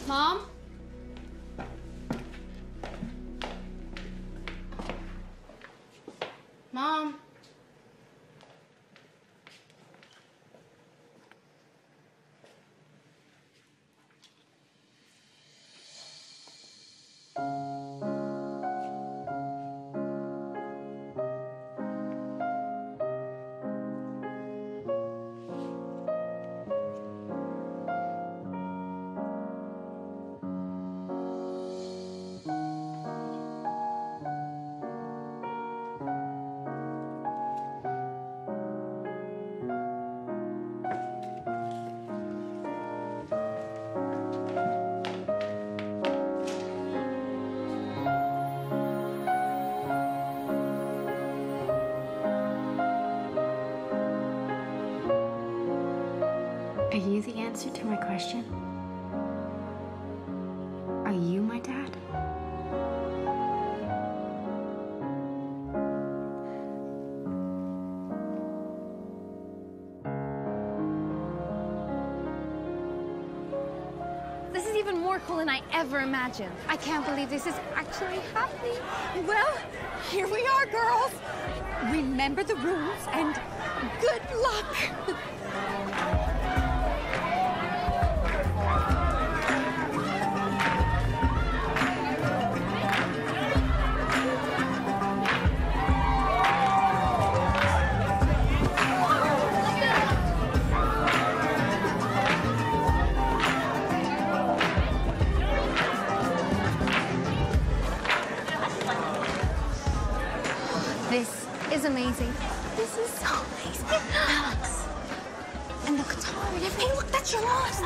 Mom? Mom? Are you the answer to my question? Are you my dad? This is even more cool than I ever imagined. I can't believe this is actually happening. Well, here we are, girls. Remember the rules and good luck. This is amazing. This is so amazing. Alex. And the guitar and everything. Hey, look, that's your lost.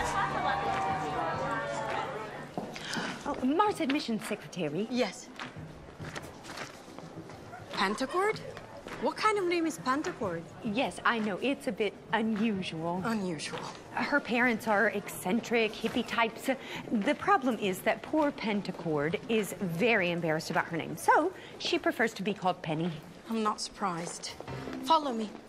Oh, M.A.R.S admissions secretary. Yes. Pentacord? What kind of name is Pentacord? Yes, I know. It's a bit unusual. Unusual. Her parents are eccentric, hippie types. The problem is that poor Pentacord is very embarrassed about her name, so she prefers to be called Penny. I'm not surprised. Follow me.